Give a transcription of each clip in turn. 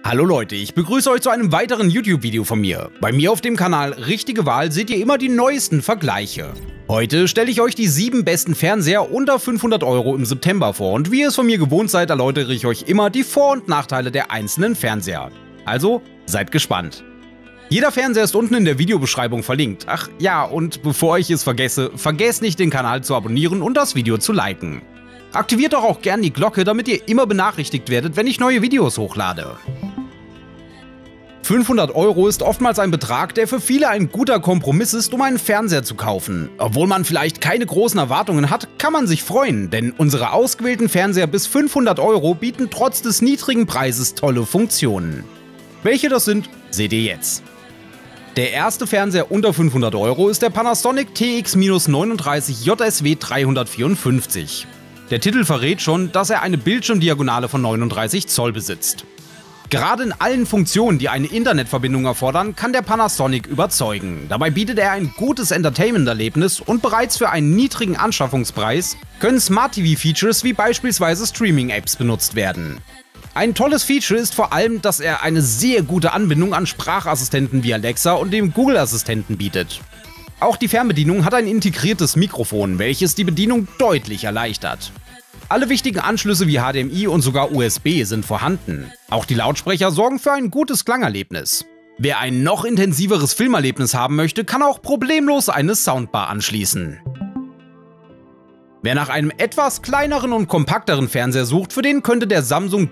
Hallo Leute, ich begrüße euch zu einem weiteren YouTube-Video von mir. Bei mir auf dem Kanal Richtige Wahl seht ihr immer die neuesten Vergleiche. Heute stelle ich euch die 7 besten Fernseher unter 500 € im September vor und wie ihr es von mir gewohnt seid, erläutere ich euch immer die Vor- und Nachteile der einzelnen Fernseher. Also seid gespannt. Jeder Fernseher ist unten in der Videobeschreibung verlinkt. Ach ja, und bevor ich es vergesse, vergesst nicht den Kanal zu abonnieren und das Video zu liken. Aktiviert doch auch gern die Glocke, damit ihr immer benachrichtigt werdet, wenn ich neue Videos hochlade. 500 € ist oftmals ein Betrag, der für viele ein guter Kompromiss ist, um einen Fernseher zu kaufen. Obwohl man vielleicht keine großen Erwartungen hat, kann man sich freuen, denn unsere ausgewählten Fernseher bis 500 € bieten trotz des niedrigen Preises tolle Funktionen. Welche das sind, seht ihr jetzt. Der erste Fernseher unter 500 € ist der Panasonic TX-39 JSW 354. Der Titel verrät schon, dass er eine Bildschirmdiagonale von 39 Zoll besitzt. Gerade in allen Funktionen, die eine Internetverbindung erfordern, kann der Panasonic überzeugen. Dabei bietet er ein gutes Entertainment-Erlebnis und bereits für einen niedrigen Anschaffungspreis können Smart-TV-Features wie beispielsweise Streaming-Apps benutzt werden. Ein tolles Feature ist vor allem, dass er eine sehr gute Anbindung an Sprachassistenten wie Alexa und dem Google-Assistenten bietet. Auch die Fernbedienung hat ein integriertes Mikrofon, welches die Bedienung deutlich erleichtert. Alle wichtigen Anschlüsse wie HDMI und sogar USB sind vorhanden. Auch die Lautsprecher sorgen für ein gutes Klangerlebnis. Wer ein noch intensiveres Filmerlebnis haben möchte, kann auch problemlos eine Soundbar anschließen. Wer nach einem etwas kleineren und kompakteren Fernseher sucht, für den könnte der Samsung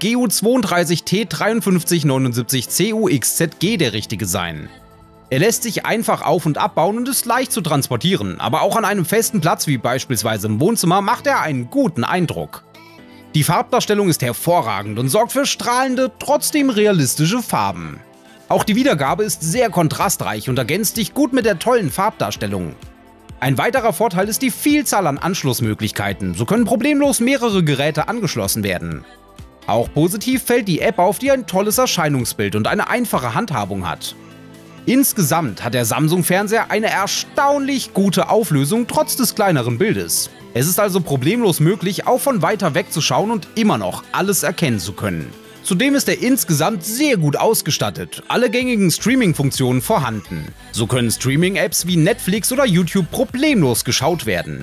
GU32T5379CUXZG der richtige sein. Er lässt sich einfach auf- und abbauen und ist leicht zu transportieren, aber auch an einem festen Platz wie beispielsweise im Wohnzimmer macht er einen guten Eindruck. Die Farbdarstellung ist hervorragend und sorgt für strahlende, trotzdem realistische Farben. Auch die Wiedergabe ist sehr kontrastreich und ergänzt sich gut mit der tollen Farbdarstellung. Ein weiterer Vorteil ist die Vielzahl an Anschlussmöglichkeiten, so können problemlos mehrere Geräte angeschlossen werden. Auch positiv fällt die App auf, die ein tolles Erscheinungsbild und eine einfache Handhabung hat. Insgesamt hat der Samsung-Fernseher eine erstaunlich gute Auflösung trotz des kleineren Bildes. Es ist also problemlos möglich, auch von weiter weg zu schauen und immer noch alles erkennen zu können. Zudem ist er insgesamt sehr gut ausgestattet, alle gängigen Streaming-Funktionen vorhanden. So können Streaming-Apps wie Netflix oder YouTube problemlos geschaut werden.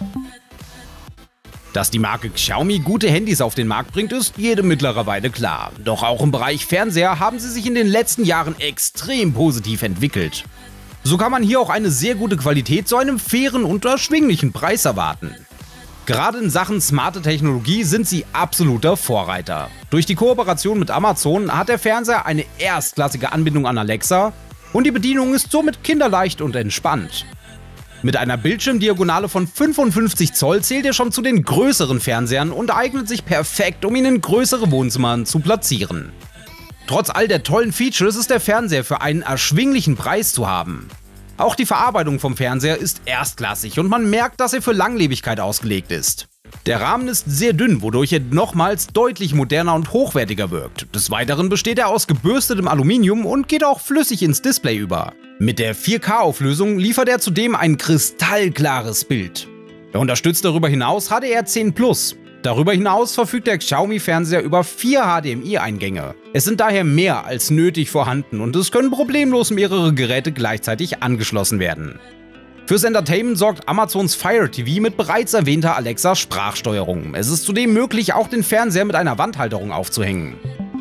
Dass die Marke Xiaomi gute Handys auf den Markt bringt, ist jedem mittlerweile klar. Doch auch im Bereich Fernseher haben sie sich in den letzten Jahren extrem positiv entwickelt. So kann man hier auch eine sehr gute Qualität zu einem fairen und erschwinglichen Preis erwarten. Gerade in Sachen smarte Technologie sind sie absoluter Vorreiter. Durch die Kooperation mit Amazon hat der Fernseher eine erstklassige Anbindung an Alexa und die Bedienung ist somit kinderleicht und entspannt. Mit einer Bildschirmdiagonale von 55 Zoll zählt er schon zu den größeren Fernsehern und eignet sich perfekt, um ihn in größere Wohnzimmern zu platzieren. Trotz all der tollen Features ist der Fernseher für einen erschwinglichen Preis zu haben. Auch die Verarbeitung vom Fernseher ist erstklassig und man merkt, dass er für Langlebigkeit ausgelegt ist. Der Rahmen ist sehr dünn, wodurch er nochmals deutlich moderner und hochwertiger wirkt. Des Weiteren besteht er aus gebürstetem Aluminium und geht auch flüssig ins Display über. Mit der 4K-Auflösung liefert er zudem ein kristallklares Bild. Er unterstützt darüber hinaus HDR10+. Darüber hinaus verfügt der Xiaomi-Fernseher über 4 HDMI-Eingänge. Es sind daher mehr als nötig vorhanden und es können problemlos mehrere Geräte gleichzeitig angeschlossen werden. Fürs Entertainment sorgt Amazons Fire TV mit bereits erwähnter Alexa-Sprachsteuerung. Es ist zudem möglich, auch den Fernseher mit einer Wandhalterung aufzuhängen.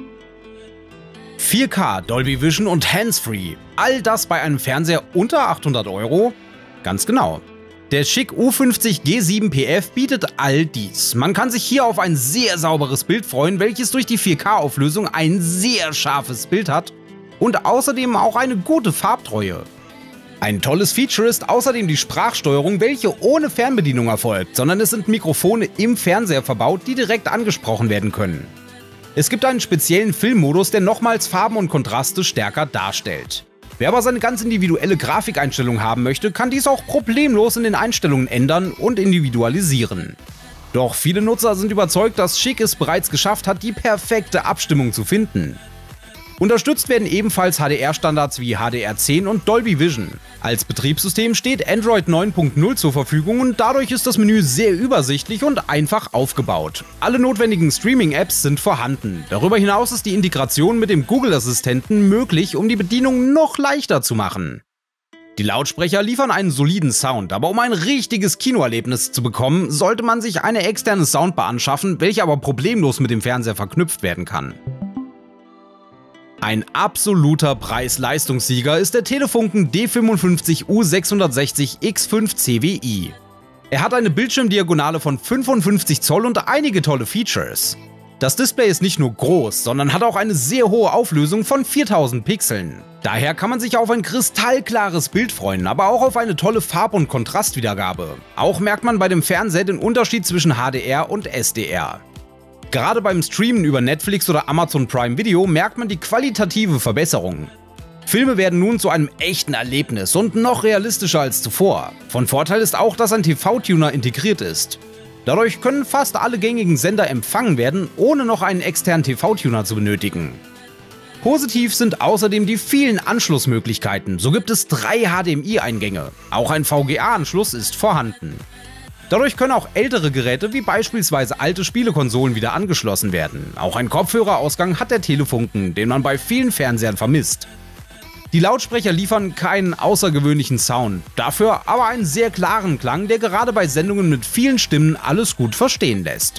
4K, Dolby Vision und Hands-Free. All das bei einem Fernseher unter 800 €? Ganz genau. Der Schick U50 G7 PF bietet all dies. Man kann sich hier auf ein sehr sauberes Bild freuen, welches durch die 4K-Auflösung ein sehr scharfes Bild hat und außerdem auch eine gute Farbtreue. Ein tolles Feature ist außerdem die Sprachsteuerung, welche ohne Fernbedienung erfolgt, sondern es sind Mikrofone im Fernseher verbaut, die direkt angesprochen werden können. Es gibt einen speziellen Filmmodus, der nochmals Farben und Kontraste stärker darstellt. Wer aber seine ganz individuelle Grafikeinstellung haben möchte, kann dies auch problemlos in den Einstellungen ändern und individualisieren. Doch viele Nutzer sind überzeugt, dass Schick es bereits geschafft hat, die perfekte Abstimmung zu finden. Unterstützt werden ebenfalls HDR-Standards wie HDR10 und Dolby Vision. Als Betriebssystem steht Android 9.0 zur Verfügung und dadurch ist das Menü sehr übersichtlich und einfach aufgebaut. Alle notwendigen Streaming-Apps sind vorhanden. Darüber hinaus ist die Integration mit dem Google-Assistenten möglich, um die Bedienung noch leichter zu machen. Die Lautsprecher liefern einen soliden Sound, aber um ein richtiges Kinoerlebnis zu bekommen, sollte man sich eine externe Soundbar anschaffen, welche aber problemlos mit dem Fernseher verknüpft werden kann. Ein absoluter Preis-Leistungssieger ist der Telefunken D55U660X5 CWI. Er hat eine Bildschirmdiagonale von 55 Zoll und einige tolle Features. Das Display ist nicht nur groß, sondern hat auch eine sehr hohe Auflösung von 4000 Pixeln. Daher kann man sich auf ein kristallklares Bild freuen, aber auch auf eine tolle Farb- und Kontrastwiedergabe. Auch merkt man bei dem Fernseher den Unterschied zwischen HDR und SDR. Gerade beim Streamen über Netflix oder Amazon Prime Video merkt man die qualitative Verbesserung. Filme werden nun zu einem echten Erlebnis und noch realistischer als zuvor. Von Vorteil ist auch, dass ein TV-Tuner integriert ist. Dadurch können fast alle gängigen Sender empfangen werden, ohne noch einen externen TV-Tuner zu benötigen. Positiv sind außerdem die vielen Anschlussmöglichkeiten. So gibt es 3 HDMI-Eingänge. Auch ein VGA-Anschluss ist vorhanden. Dadurch können auch ältere Geräte wie beispielsweise alte Spielekonsolen wieder angeschlossen werden. Auch ein Kopfhörerausgang hat der Telefunken, den man bei vielen Fernsehern vermisst. Die Lautsprecher liefern keinen außergewöhnlichen Sound, dafür aber einen sehr klaren Klang, der gerade bei Sendungen mit vielen Stimmen alles gut verstehen lässt.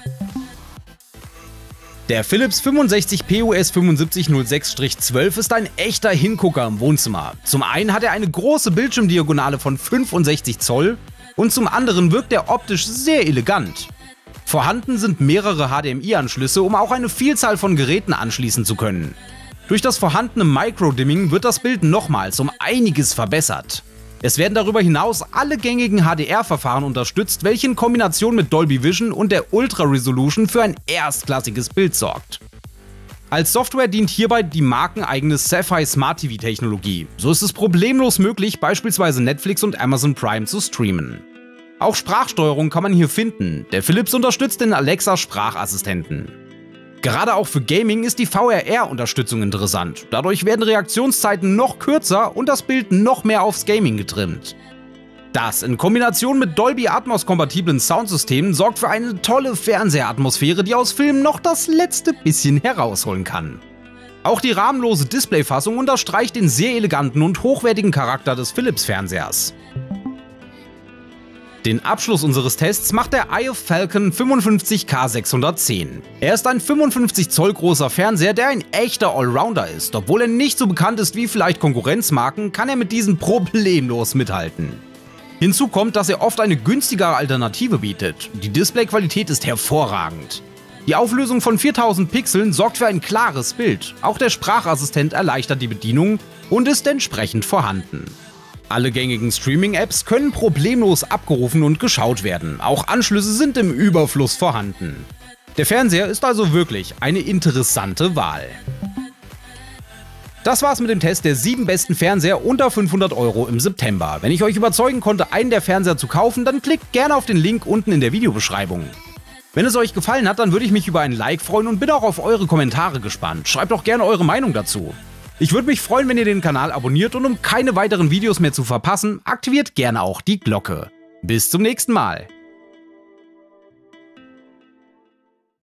Der Philips 65PUS 7506-12 ist ein echter Hingucker im Wohnzimmer. Zum einen hat er eine große Bildschirmdiagonale von 65 Zoll und zum anderen wirkt er optisch sehr elegant. Vorhanden sind mehrere HDMI-Anschlüsse, um auch eine Vielzahl von Geräten anschließen zu können. Durch das vorhandene Micro-Dimming wird das Bild nochmals um einiges verbessert. Es werden darüber hinaus alle gängigen HDR-Verfahren unterstützt, welche in Kombination mit Dolby Vision und der Ultra Resolution für ein erstklassiges Bild sorgt. Als Software dient hierbei die markeneigene Sapphire Smart TV-Technologie. So ist es problemlos möglich, beispielsweise Netflix und Amazon Prime zu streamen. Auch Sprachsteuerung kann man hier finden. Der Philips unterstützt den Alexa-Sprachassistenten. Gerade auch für Gaming ist die VRR-Unterstützung interessant. Dadurch werden Reaktionszeiten noch kürzer und das Bild noch mehr aufs Gaming getrimmt. Das in Kombination mit Dolby Atmos-kompatiblen Soundsystemen sorgt für eine tolle Fernsehatmosphäre, die aus Filmen noch das letzte bisschen herausholen kann. Auch die rahmenlose Displayfassung unterstreicht den sehr eleganten und hochwertigen Charakter des Philips-Fernsehers. Den Abschluss unseres Tests macht der Eye of Falcon 55K610. Er ist ein 55 Zoll großer Fernseher, der ein echter Allrounder ist. Obwohl er nicht so bekannt ist wie vielleicht Konkurrenzmarken, kann er mit diesen problemlos mithalten. Hinzu kommt, dass er oft eine günstigere Alternative bietet. Die Displayqualität ist hervorragend. Die Auflösung von 4000 Pixeln sorgt für ein klares Bild. Auch der Sprachassistent erleichtert die Bedienung und ist entsprechend vorhanden. Alle gängigen Streaming-Apps können problemlos abgerufen und geschaut werden. Auch Anschlüsse sind im Überfluss vorhanden. Der Fernseher ist also wirklich eine interessante Wahl. Das war's mit dem Test der 7 besten Fernseher unter 500 € im September. Wenn ich euch überzeugen konnte, einen der Fernseher zu kaufen, dann klickt gerne auf den Link unten in der Videobeschreibung. Wenn es euch gefallen hat, dann würde ich mich über ein Like freuen und bin auch auf eure Kommentare gespannt. Schreibt auch gerne eure Meinung dazu. Ich würde mich freuen, wenn ihr den Kanal abonniert und um keine weiteren Videos mehr zu verpassen, aktiviert gerne auch die Glocke. Bis zum nächsten Mal.